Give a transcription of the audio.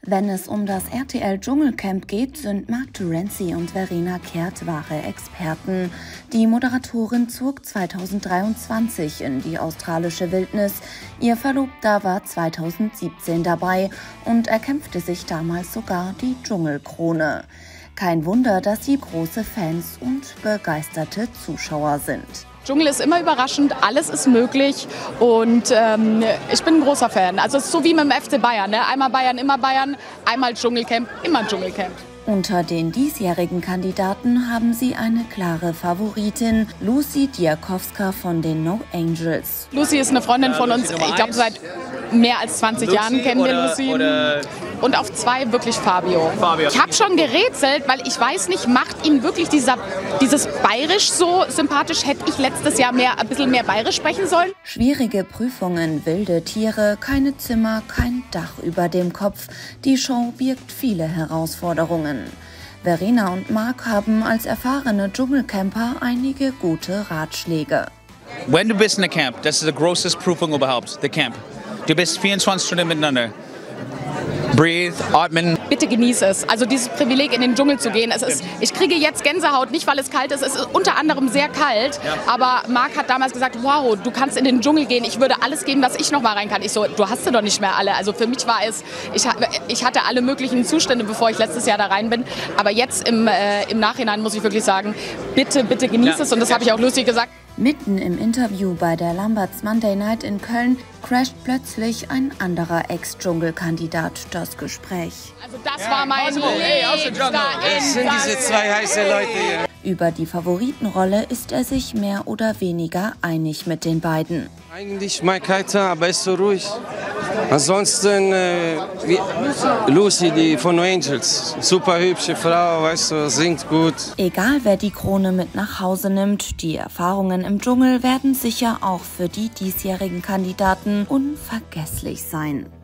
Wenn es um das RTL-Dschungelcamp geht, sind Mark Terenzi und Verena Kehrt wahre Experten. Die Moderatorin zog 2023 in die australische Wildnis. Ihr Verlobter war 2017 dabei und erkämpfte sich damals sogar die Dschungelkrone. Kein Wunder, dass sie große Fans und begeisterte Zuschauer sind. Dschungel ist immer überraschend, alles ist möglich und ich bin ein großer Fan. Also es ist so wie mit dem FC Bayern, ne? Einmal Bayern, immer Bayern, einmal Dschungelcamp, immer Dschungelcamp. Unter den diesjährigen Kandidaten haben sie eine klare Favoritin, Lucy Diakowska von den No Angels. Lucy ist eine Freundin von uns, ich glaube seit mehr als 20 Jahren kennen wir Lucy. Und auf 2 wirklich Fabio. Ich habe schon gerätselt, weil ich weiß nicht, macht ihn wirklich dieses Bayerisch so sympathisch? Hätte ich letztes Jahr ein bisschen mehr Bayerisch sprechen sollen? Schwierige Prüfungen, wilde Tiere, keine Zimmer, kein Dach über dem Kopf. Die Show birgt viele Herausforderungen. Verena und Mark haben als erfahrene Dschungelcamper einige gute Ratschläge. Wenn du bist in der Camp, das ist die größte Prüfung überhaupt, der Camp. Du bist 24 Stunden miteinander. Breathe, atmen. Bitte genieße es. Also dieses Privileg, in den Dschungel zu gehen. Ich kriege jetzt Gänsehaut, nicht weil es kalt ist. Es ist unter anderem sehr kalt. Aber Mark hat damals gesagt, wow, du kannst in den Dschungel gehen. Ich würde alles geben, dass ich noch mal rein kann. Ich so, du hast sie doch nicht mehr alle. Also für mich war es, ich hatte alle möglichen Zustände, bevor ich letztes Jahr da rein bin. Aber jetzt im Nachhinein muss ich wirklich sagen, bitte, bitte genieße es. Und das habe ich auch lustig gesagt. Mitten im Interview bei der Lamberts Monday Night in Köln crasht plötzlich ein anderer Ex-Dschungelkandidat das Gespräch. Also das war mein liebster Es sind diese 2 heiße Leute hier. Über die Favoritenrolle ist er sich mehr oder weniger einig mit den beiden. Eigentlich Mike Heiter, aber ist so ruhig. Ansonsten Lucy, die von No Angels. Super hübsche Frau, weißt du, singt gut. Egal wer die Krone mit nach Hause nimmt, die Erfahrungen im Dschungel werden sicher auch für die diesjährigen Kandidaten unvergesslich sein.